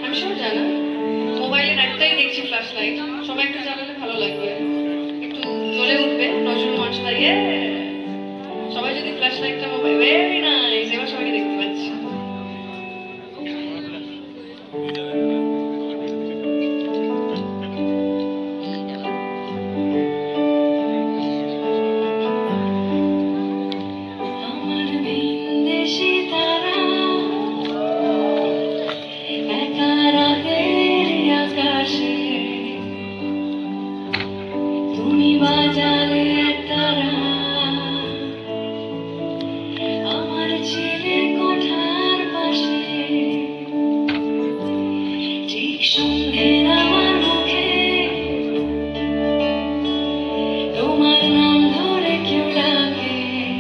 মানুষও জানা মোবাইলের একটাই দেখছি ফ্ল্যাশ লাইট, সবাই একটু জ্বালালে ভালো লাগবে, একটু জ্বলে উঠবে নজরুল মানুষ দাঁড়িয়ে, সবাই যদি ফ্ল্যাশ লাইটটা মোবাইল, ভেরি নাইস, এবার সবাইকে দেখতে পাচ্ছি। তুমি বাজালে তারা আমার ছেলে কোঠার পাশে, ঠিক সন্ধ্যের আমার মুখে তোমার নাম ধরে কেউ ডাকে,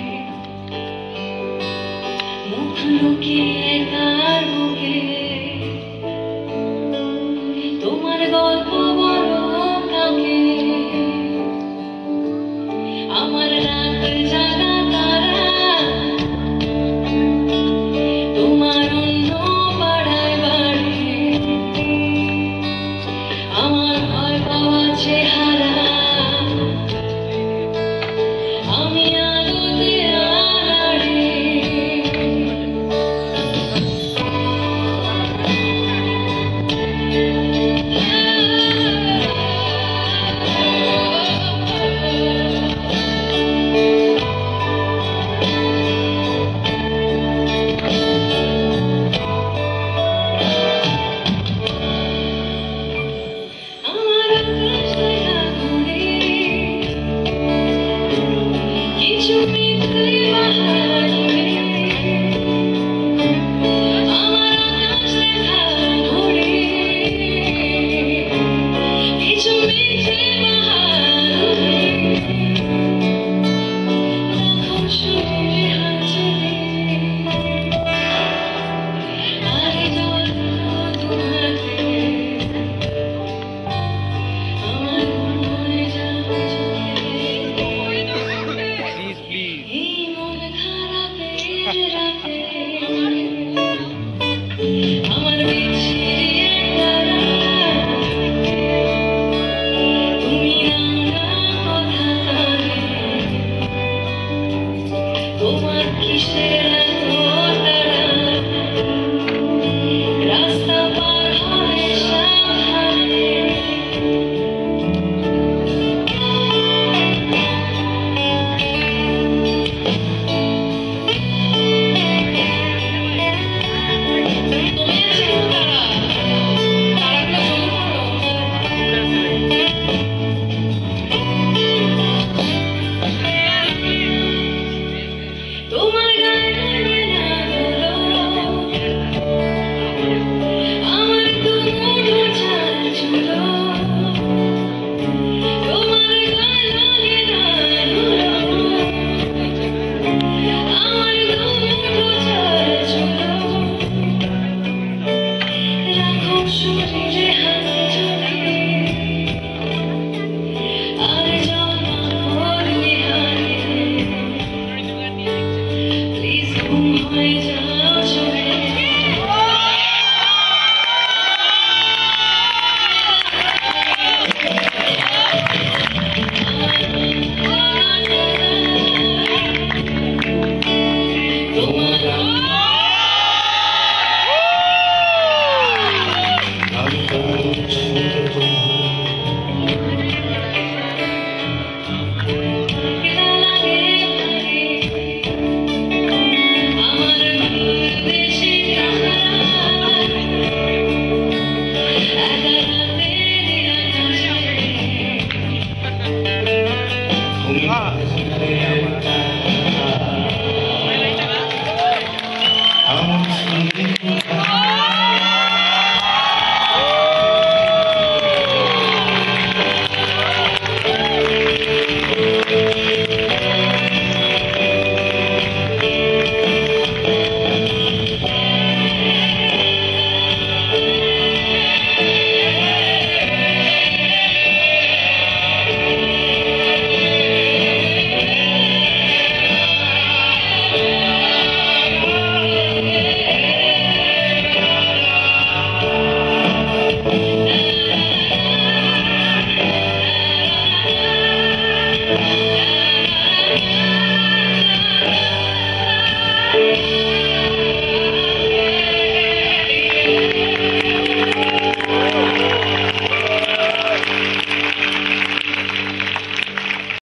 মুখ লুকিয়ে তার বুকে তোমার গল্প বলো কাকে, আমার রাত জাগা তারা তোমার অন্য পাড়ায় বাড়ি, আমার ভয় পাওয়া চেহারা আমি আলোতে আড়াড়ি, আমার বিচ্ছিরি তারা তুমি রাঙা কথা কানে, তোমার কিসের এত তাড়া, রাস্তা পার হবে সাবধানে, তোমার গায়ে লাগে না হলো আমার দুমুঠো চাল ঝুলো, তোমার গায়ে লাগে না হলো আমার দুমুঠো চাল ঝুলো, রাখো সুরে